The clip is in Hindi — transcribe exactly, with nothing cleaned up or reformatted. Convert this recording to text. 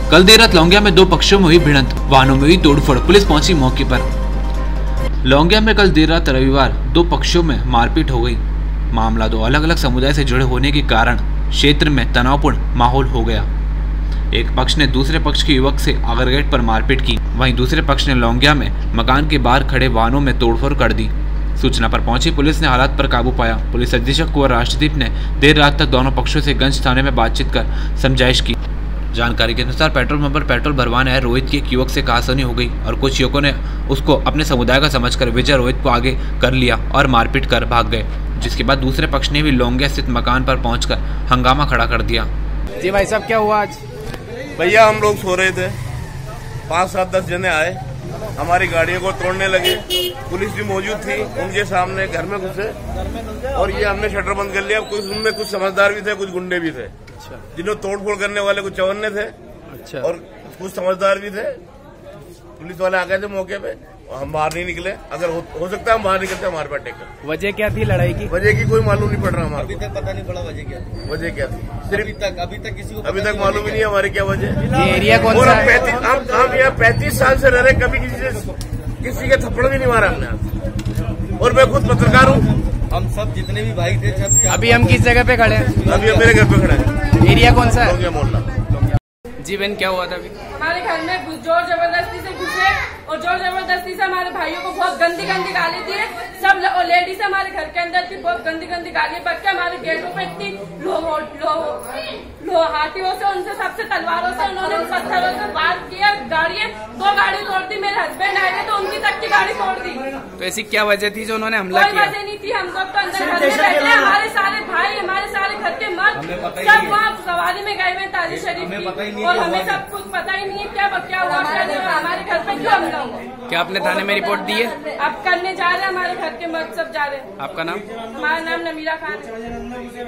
कल देर रात लौंगिया में दो पक्षों में हुई भिड़ंत, वाहनों में हुई तोड़फोड़, पुलिस पहुंची मौके पर। लौंगिया में कल देर रात रविवार दो पक्षों में मारपीट हो गई। मामला दो अलग अलग समुदाय से जुड़े होने के कारण क्षेत्र में तनावपूर्ण माहौल हो गया। एक पक्ष ने दूसरे पक्ष के युवक से आगरगेट पर मारपीट की, वहीं दूसरे पक्ष ने लौंगिया में मकान के बाहर खड़े वाहनों में तोड़फोड़ कर दी। सूचना पर पहुंची पुलिस ने हालात पर काबू पाया। पुलिस अधीक्षक कुंवर राष्ट्रदीप ने देर रात तक दोनों पक्षों से गंज थाने में बातचीत कर समझाइश की। जानकारी के अनुसार पेट्रोल पंप पर पेट्रोल भरवाने आए रोहित की एक युवक से कहासुनी हो गई और कुछ युवकों ने उसको अपने समुदाय का समझकर विजय रोहित को आगे कर लिया और मारपीट कर भाग गए, जिसके बाद दूसरे पक्ष ने भी लौंगिया स्थित मकान पर पहुंचकर हंगामा खड़ा कर दिया। जी भाई साहब, क्या हुआ आज? भैया हम लोग सो रहे थे, पाँच सात दस जने आए, हमारी गाड़ियों को तोड़ने लगे। पुलिस भी मौजूद थी, उनके सामने घर में घुसे और ये हमने शटर बंद कर लिया। कुछ उनमें कुछ समझदार भी थे, कुछ गुंडे भी थे। अच्छा। जिन्होंने तोड़फोड़ करने वाले कुछ चौवन्ने थे। अच्छा। और कुछ समझदार भी थे। पुलिस वाले आ गए थे मौके पे, हम बाहर नहीं निकले। अगर हो, हो सकता है हम बाहर निकलते हमारे पास टेक। वजह क्या थी लड़ाई की? वजह की कोई मालूम नहीं पड़ रहा हमारे अभी तक पता नहीं पड़ा वजह क्या थी। वजह क्या थी सिर्फ अभी तक अभी तक किसी को अभी तक मालूम ही नहीं हमारी क्या वजह। ये एरिया कौन सा है? हम हम यहाँ पैंतीस साल से रह रहे, कभी किसी से किसी के थप्पड़ भी नहीं मारा हमने। और मैं खुद पत्रकार हूँ। हम सब जितने भी भाई थे सब। अभी हम किस जगह पे खड़े हैं? अभी हम मेरे घर पे खड़े हैं। एरिया कौन सा है? मोहल्ला। जी बहन, क्या हुआ था अभी? हमारे घर में जोर जबरदस्ती से घुसे और जोर जबरदस्ती से हमारे भाइयों को बहुत गंदी गंदी गाली दी है। सब लेडीज हमारे घर के अंदर थी, बहुत गंदी गंदी गाली बच के हमारे गेटों पे इतनी लो लो लो हाथियों से, उनसे सबसे तलवारों से उन्होंने पत्थरों से वार किया। गाड़ियां दो गाड़ी तोड़ दी। मेरे हस्बैंड आए थे तो उनकी तक की गाड़ी तोड़ दी। तो ऐसी क्या वजह थी जो उन्होंने हमला कोई किया? वजह नहीं थी। हम लोग तो अंदर घर में बैठे, हमारे सारे भाई, हमारे सारे घर के मर्द सब वहाँ सवारी में गए हुए ताजी शरीफ की, और हमें सब कुछ पता ही नहीं है क्या क्या हुआ, क्या नहीं हुआ, हमारे घर पे क्यों हमला हुआ। क्या आपने थाने में रिपोर्ट दी है? अब करने जा रहे हैं, हमारे घर के मर्द सब जा रहे हैं। आपका नाम? हमारा नाम नमीरा खान है।